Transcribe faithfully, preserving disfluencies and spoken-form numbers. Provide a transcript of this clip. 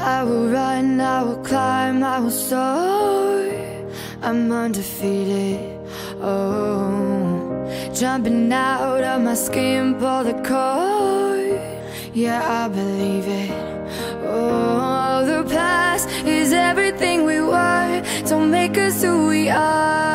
I will run, I will climb, I will soar. I'm undefeated, oh. Jumping out of my skin, pull the cord. Yeah, I believe it. Oh, the past is everything we were. Don't make us who we are.